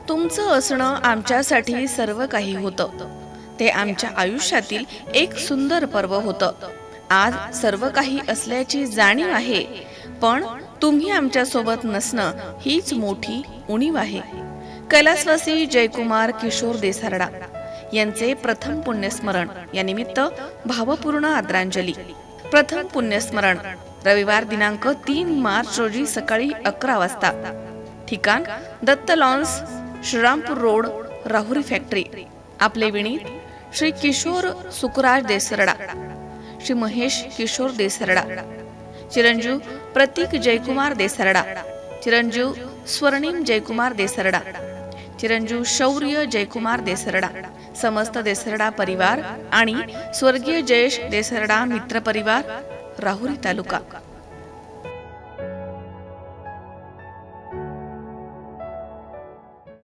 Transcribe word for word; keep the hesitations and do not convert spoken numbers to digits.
तुमचं असणं आमच्यासाठी सर्व काही होतं. ते आमच्या आयुष्यातील एक सुंदर पर्व होतं. आज सर्व काही असल्याची जाणीव आहे, पण तुम्ही आमच्या सोबत नसणं हीच मोठी उणीव आहे. कैलासवासी जयकुमार किशोर देसारडा यांचे प्रथम पुण्यस्मरण या निमित्त भावपूर्ण आदरांजली. प्रथम पुण्यस्मरण रविवार दिनांक तीन मार्च रोजी सकाळी अकरा वाजता. ठिकाण Datta lawns, Shrirampur road, Rahuri factory. आपले विनीत श्री किशोर सुखराज देसरडा, श्री महेश किशोर देसरडा, चिरंजीव प्रतीक जयकुमार देसरडा, चिरंजीव स्वर्णिम जयकुमार देसरडा, चिरंजीव शौर्य जयकुमार देसरडा, समस्त देसरडा परिवार आणि स्वर्गीय जयेश देसरडा मित्र परिवार, राहुरी तालुका.